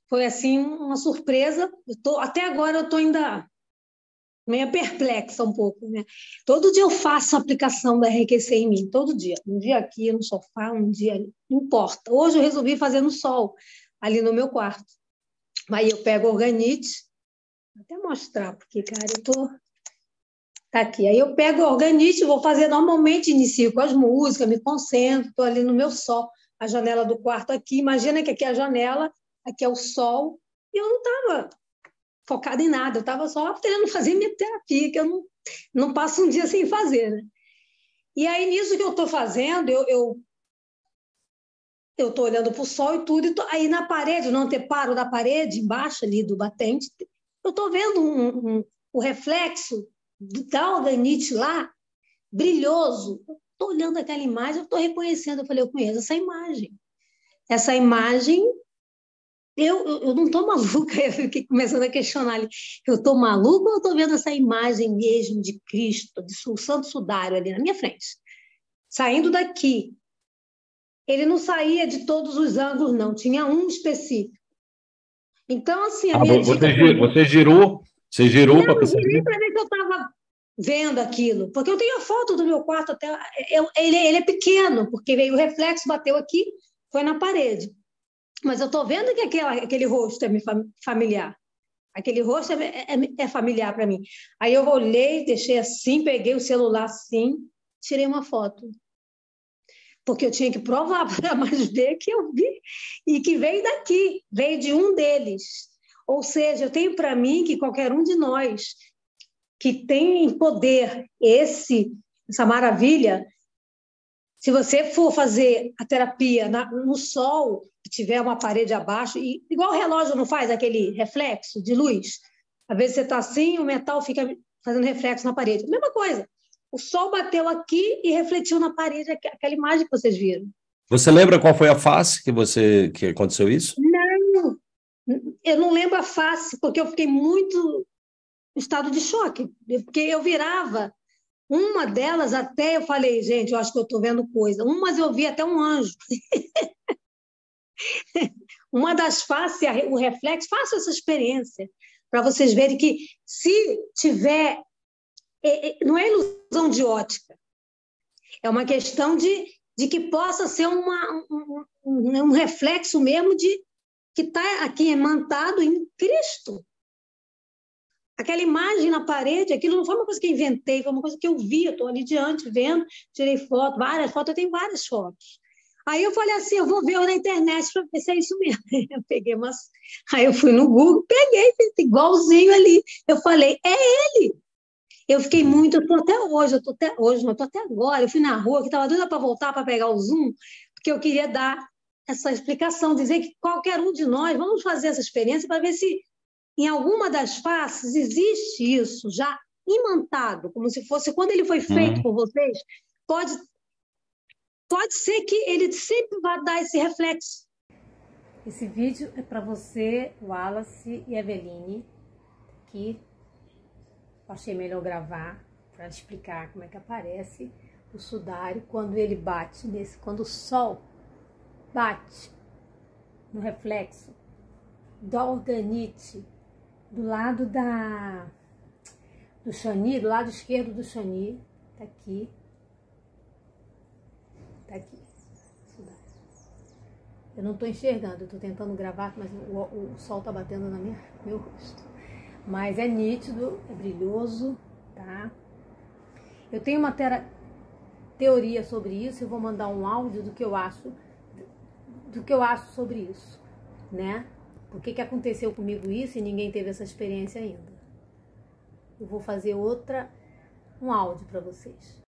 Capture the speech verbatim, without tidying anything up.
Foi assim uma surpresa. Eu tô, até agora eu estou ainda meio perplexa um pouco, né? Todo dia eu faço a aplicação da R Q C em mim, todo dia. Um dia aqui no sofá, um dia ali, não importa. Hoje eu resolvi fazer no sol, ali no meu quarto. Aí eu pego organite, vou até mostrar, porque, cara, eu tô... Tá aqui. Aí eu pego organite, vou fazer normalmente, inicio com as músicas, me concentro, estou ali no meu sol, a janela do quarto aqui. Imagina que aqui é a janela, aqui é o sol, e eu não estava focada em nada, eu estava só querendo fazer minha terapia, que eu não, não passo um dia sem fazer, né? E aí, nisso que eu estou fazendo, eu, eu eu estou olhando para o sol e tudo, e tô, aí na parede, no anteparo da parede, embaixo ali do batente, eu estou vendo um, um, o reflexo da organite lá, brilhoso. Estou olhando aquela imagem, eu estou reconhecendo, eu falei, eu conheço essa imagem. Essa imagem, eu, eu, eu não estou maluca, eu fiquei começando a questionar ali, eu estou maluca ou eu estou vendo essa imagem mesmo de Cristo, de Santo Sudário ali na minha frente? Saindo daqui, ele não saía de todos os ângulos, não, tinha um específico. Então, assim, a Ah, minha vo- dica você, para gi- mim, você girou, você girou para não girei perceber? para ver que eu estava vendo aquilo, porque eu tenho a foto do meu quarto até, eu, ele, ele é pequeno, porque veio o reflexo, bateu aqui, foi na parede. Mas eu estou vendo que aquela, aquele rosto é familiar. Aquele rosto é, é, é familiar para mim. Aí eu olhei, deixei assim, peguei o celular assim, tirei uma foto. Porque eu tinha que provar para mais ver que eu vi e que veio daqui, veio de um deles. Ou seja, eu tenho para mim que qualquer um de nós que tem em poder esse, essa maravilha, se você for fazer a terapia na, no sol, que tiver uma parede abaixo, e igual o relógio não faz aquele reflexo de luz, às vezes você está assim, o metal fica fazendo reflexo na parede. Mesma coisa. O sol bateu aqui e refletiu na parede aquela imagem que vocês viram. Você lembra qual foi a face que você que aconteceu isso? Não, eu não lembro a face, porque eu fiquei muito em estado de choque, porque eu virava. Uma delas até eu falei, gente, eu acho que eu estou vendo coisa. Umas eu vi até um anjo. Uma das faces, o reflexo, faça essa experiência, para vocês verem que se tiver, não é ilusão de ótica, é uma questão de, de que possa ser uma, um, um, um reflexo mesmo de que está aqui emantado em Cristo. Aquela imagem na parede, aquilo não foi uma coisa que eu inventei, foi uma coisa que eu vi, eu estou ali diante, vendo, tirei foto, várias fotos, eu tenho várias fotos. Aí eu falei assim, eu vou ver na internet para ver se é isso mesmo. Eu peguei umas... Aí eu fui no Google, peguei, igualzinho ali. Eu falei, é ele. Eu fiquei muito, eu estou até hoje, eu estou até hoje, não, eu estou até agora. Eu fui na rua, que estava doida para voltar para pegar o Zoom, porque eu queria dar essa explicação, dizer que qualquer um de nós, vamos fazer essa experiência para ver se em alguma das faces existe isso já imantado, como se fosse quando ele foi feito Hum. por vocês, pode, pode ser que ele sempre vá dar esse reflexo. Esse vídeo é para você, Wallace e Eveline, que achei melhor gravar para explicar como é que aparece o sudário quando ele bate nesse, quando o sol bate no reflexo da organite do lado da do chani, do lado esquerdo do chani, tá aqui, tá aqui. Eu não tô enxergando, eu tô tentando gravar, mas o, o, o sol tá batendo no meu rosto. Mas é nítido, é brilhoso, tá? Eu tenho uma tera, teoria sobre isso, eu vou mandar um áudio do que eu acho, do que eu acho sobre isso, né? Por que que aconteceu comigo isso e ninguém teve essa experiência ainda? Eu vou fazer outra, um áudio para vocês.